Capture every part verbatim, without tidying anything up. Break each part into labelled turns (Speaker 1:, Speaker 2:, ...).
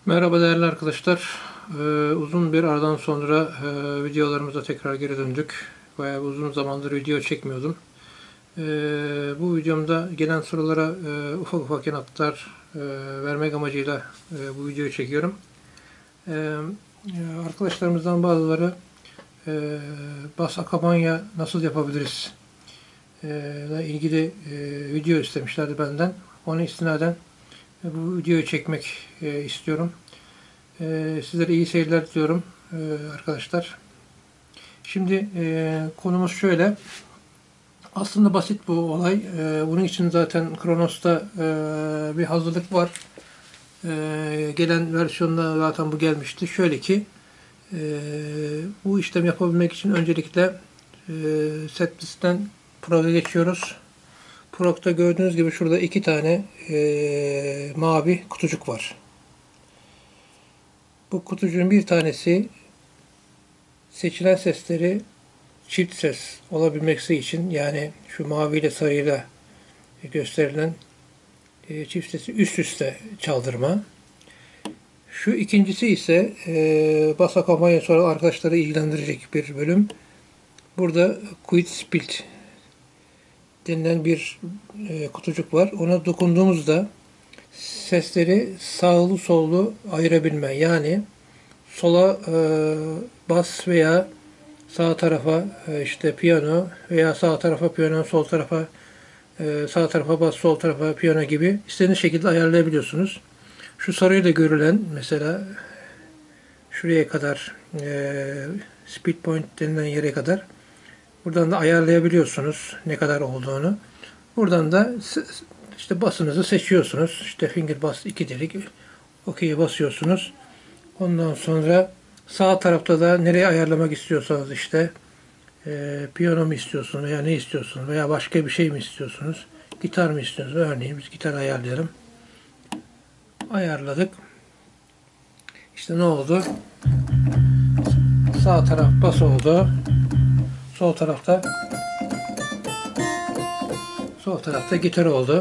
Speaker 1: Merhaba değerli arkadaşlar. Ee, uzun bir aradan sonra e, videolarımıza tekrar geri döndük. Bayağı uzun zamandır video çekmiyordum. Ee, bu videomda gelen sorulara e, ufak ufak yanıtlar e, vermek amacıyla e, bu videoyu çekiyorum. Ee, e, Arkadaşlarımızdan bazıları e, bas akamonya nasıl yapabiliriz e, ile ilgili e, video istemişlerdi benden. Ona istinaden e, bu videoyu çekmek e, istiyorum. Ee, sizlere iyi seyirler diliyorum ee, arkadaşlar. Şimdi e, konumuz şöyle. Aslında basit bu olay. Ee, bunun için zaten Kronos'ta e, bir hazırlık var. Ee, gelen versiyonda zaten bu gelmişti. Şöyle ki e, bu işlem yapabilmek için öncelikle e, setlist'ten Prog'a geçiyoruz. Prog'da gördüğünüz gibi şurada iki tane e, mavi kutucuk var. Bu kutucuğun bir tanesi seçilen sesleri çift ses olabilmesi için, yani şu mavi ile sarıyla gösterilen e, çift sesi üst üste çaldırma. Şu ikincisi ise e, bas akamonya sonra arkadaşları ilgilendirecek bir bölüm. Burada Quiet Split denilen bir e, kutucuk var. Ona dokunduğumuzda sesleri sağlı sollu ayırabilme. Yani sola e, bas veya sağ tarafa e, işte piyano veya sağ tarafa piyano, sol tarafa e, sağ tarafa bas, sol tarafa piyano gibi istediğiniz şekilde ayarlayabiliyorsunuz. Şu sarıyla görülen mesela şuraya kadar e, speed point denilen yere kadar buradan da ayarlayabiliyorsunuz ne kadar olduğunu. Buradan da işte basınızı seçiyorsunuz. İşte finger bass iki delik. OK'ye basıyorsunuz. Ondan sonra sağ tarafta da nereye ayarlamak istiyorsanız işte e, piyano mu istiyorsunuz veya ne istiyorsunuz veya başka bir şey mi istiyorsunuz? Gitar mı istiyorsunuz? Örneğin biz gitar ayarlayalım. Ayarladık. İşte ne oldu? Sağ taraf bas oldu. Sol tarafta sol tarafta gitar oldu.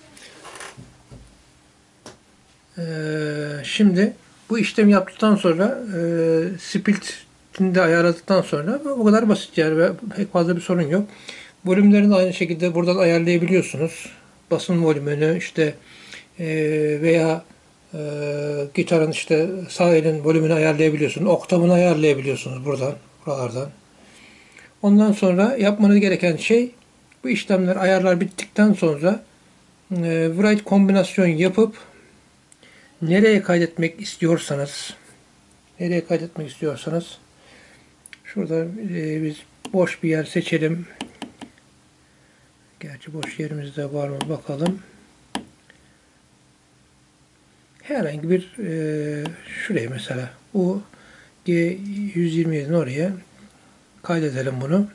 Speaker 1: Ee, şimdi bu işlemi yaptıktan sonra e, split'ini de ayarladıktan sonra bu kadar basit yani ve pek fazla bir sorun yok. Volümlerini de aynı şekilde buradan ayarlayabiliyorsunuz. Basın volümünü işte e, veya e, gitarın işte sağ elin volümünü ayarlayabiliyorsunuz. Oktavını ayarlayabiliyorsunuz buradan, buralardan. Ondan sonra yapmanız gereken şey bu işlemler, ayarlar bittikten sonra e, write kombinasyon yapıp nereye kaydetmek istiyorsanız nereye kaydetmek istiyorsanız şurada e, biz boş bir yer seçelim. Gerçi boş yerimizde var mı bakalım. Herhangi bir e, şuraya mesela U G yüz yirmi yedi'nin oraya kaydedelim bunu.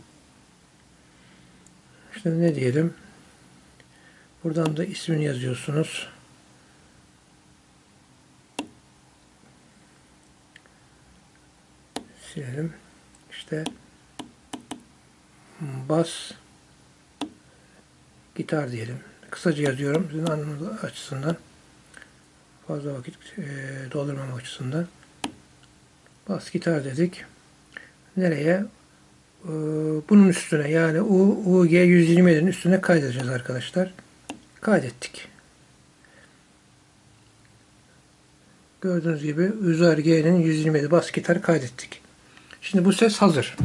Speaker 1: İşte ne diyelim? Buradan da ismini yazıyorsunuz. Silelim. İşte bas gitar diyelim. Kısaca yazıyorum sizin anlamanız açısından. Fazla vakit e, doldurmamak açısından. Bas gitar dedik. Nereye? E, bunun üstüne yani U G yüz yirmi yedi'nin üstüne kaydedeceğiz arkadaşlar. Kaydettik. Gördüğünüz gibi Uzer G'nin yüz yirmi yedi bas gitar kaydettik. Şimdi bu ses hazır.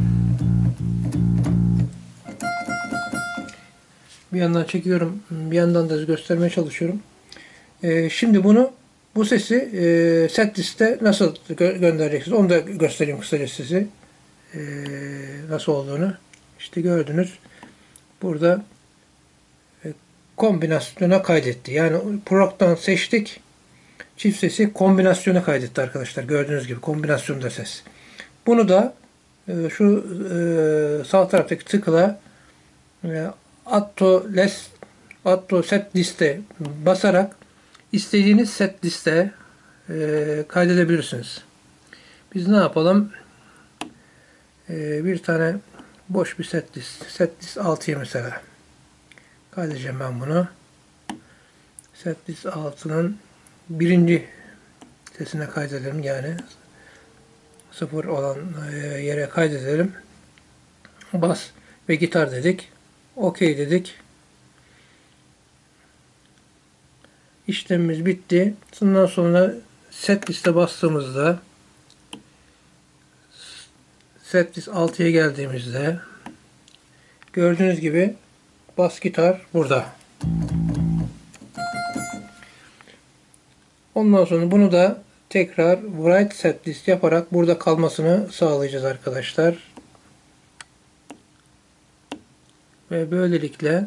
Speaker 1: Bir yandan çekiyorum, bir yandan da göstermeye çalışıyorum. Ee, şimdi bunu, bu sesi e, setlist'e nasıl gö göndereceksiniz? Onu da göstereyim kısaca size. Ee, nasıl olduğunu. İşte gördünüz. Burada e, kombinasyona kaydetti. Yani Prog'dan seçtik. Çift sesi kombinasyona kaydetti arkadaşlar. Gördüğünüz gibi kombinasyonda ses. Bunu da e, şu e, sağ taraftaki tıkla e, Add to list, Add to set liste basarak istediğiniz set liste e, kaydedebilirsiniz. Biz ne yapalım? E, bir tane boş bir set list. Set list altı'ya mesela. Kaydedeceğim ben bunu. Set list altı'nın birinci sesine kaydedelim. Yani sıfır olan yere kaydedelim. Bas ve gitar dedik. OK dedik. İşlemimiz bitti. Bundan sonra set liste bastığımızda set list altıya geldiğimizde gördüğünüz gibi bas gitar burada. Ondan sonra bunu da tekrar write set list yaparak burada kalmasını sağlayacağız arkadaşlar. Ve böylelikle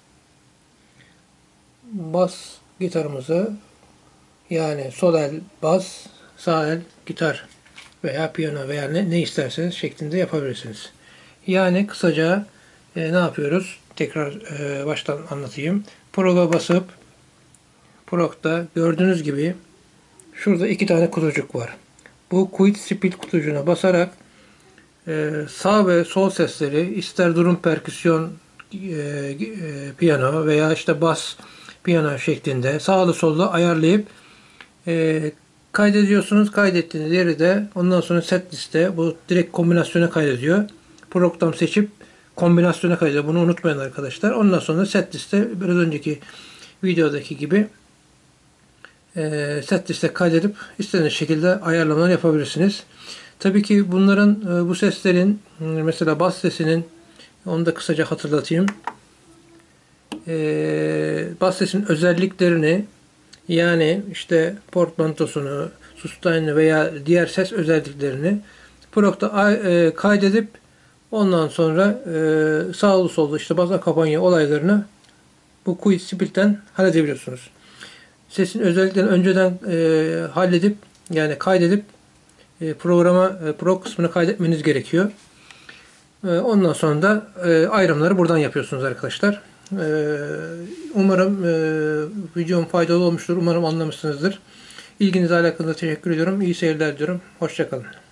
Speaker 1: bas gitarımızı, yani sol el bas, sağ el gitar veya piyano veya ne, ne isterseniz şeklinde yapabilirsiniz. Yani kısaca e, ne yapıyoruz? Tekrar e, baştan anlatayım. Prog'a basıp Prog'da gördüğünüz gibi şurada iki tane kutucuk var. Bu Quit Split kutucuğuna basarak e, sağ ve sol sesleri ister durum perküsyon e, e, piyano veya işte bas piyano şeklinde sağlı sollu ayarlayıp e, kaydediyorsunuz. Kaydettiğiniz yeri de ondan sonra set liste bu direkt kombinasyona kaydediyor. Program seçip kombinasyona kaydediyor. Bunu unutmayın arkadaşlar. Ondan sonra set liste biraz önceki videodaki gibi e, set liste kaydedip istediğiniz şekilde ayarlamalar yapabilirsiniz. Tabii ki bunların e, bu seslerin mesela bas sesinin, onu da kısaca hatırlatayım. E, bas sesinin özelliklerini, yani işte portmantosunu, sustain'ini veya diğer ses özelliklerini Prog'da e, kaydedip ondan sonra e, sağlı sollu işte bas kampanya olaylarını bu Quit Split'ten halledebiliyorsunuz. Sesin özelliklerini önceden e, halledip yani kaydedip e, programa e, Prog kısmını kaydetmeniz gerekiyor. E, ondan sonra da e, ayrımları buradan yapıyorsunuz arkadaşlar. Umarım videom faydalı olmuştur. Umarım anlamışsınızdır. İlginize alakalı teşekkür ediyorum. İyi seyirler diyorum. Hoşça kalın.